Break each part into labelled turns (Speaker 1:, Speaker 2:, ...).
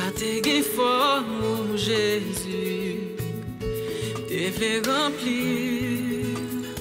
Speaker 1: te gen forme Jésus, te vle remplir.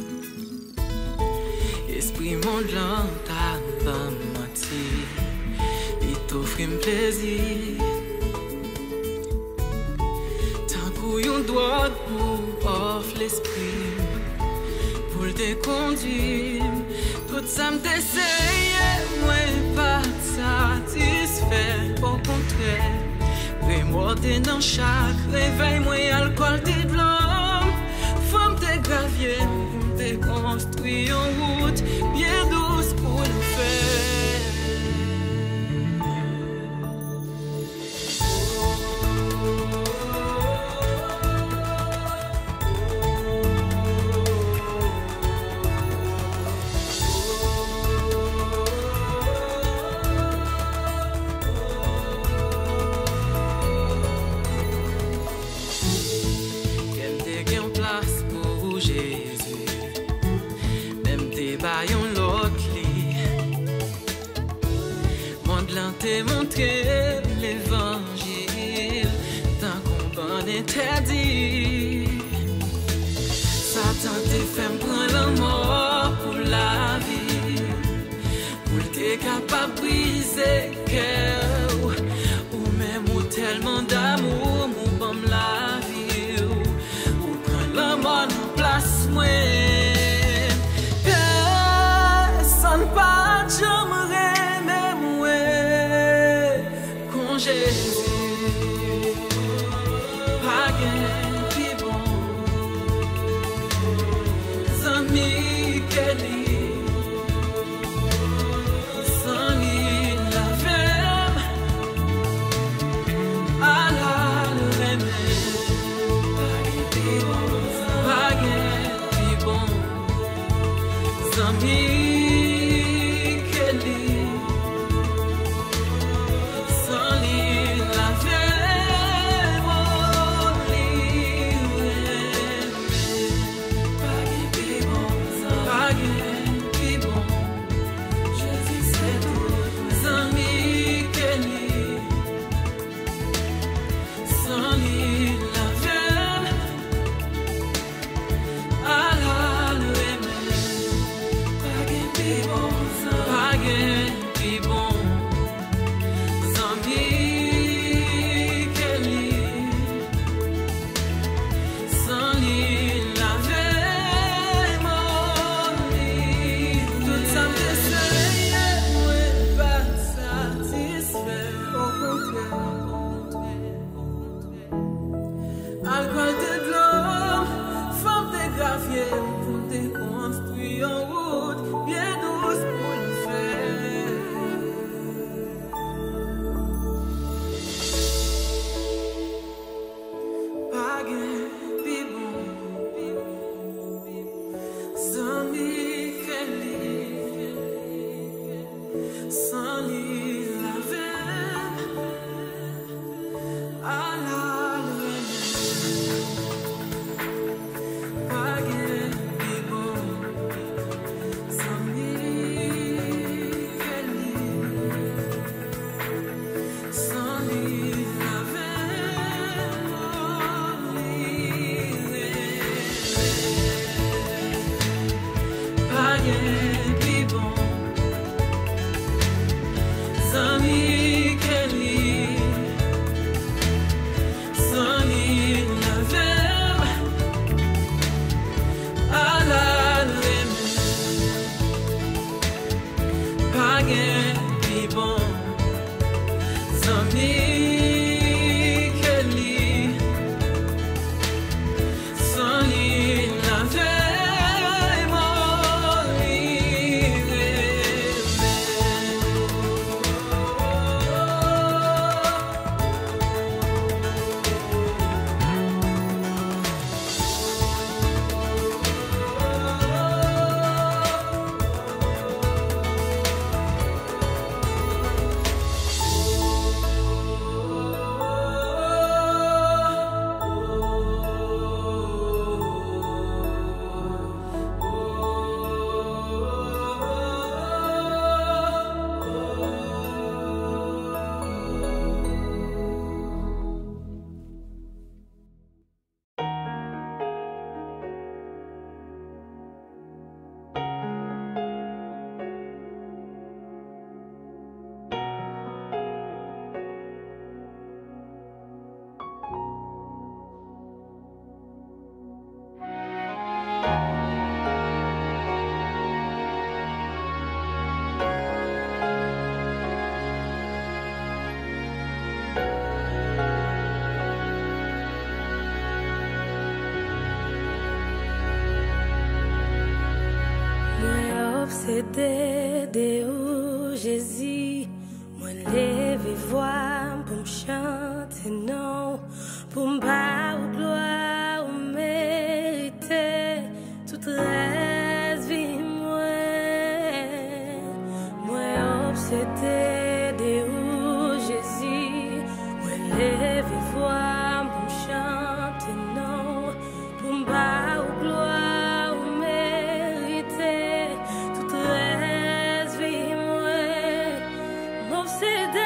Speaker 1: Esprit monde lan ta pa menti, il t'offre un plaisir. Tant kou yon doit pour offre l'esprit, pour te conduire. Tout ça m't'essaye, moi pas satisfait, au contraire. Moi t'es dans chaque réveil, moi alcool t'es de l'homme. Femme t'es gravier, t'es construit en route, bien douce pour le faire. T'es montré l'évangile, tant qu'on bon interdit. Satan t'es fait me prendre la mort pour la vie, pour t'es capable de briser cœur, ou même ou tellement d'amour, ou bon la vie, ou prendre la mort en place moi. Personne pas j'aimerais Jésus, pas gain qui bon, Zami Kelly, sans lui la femme, à la remède, pas gain qui bon, Zami Kelly.
Speaker 2: m'obséder où Jésus, moi lever voix pour me chanter non, pour me battre gloire ou mériter toute reste vie moi obséder où Jésus, moi lever voix pour me chanter non, pour me battre gloire ou mériter toute reste vie m'obséder.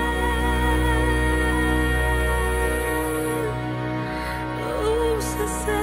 Speaker 2: C'est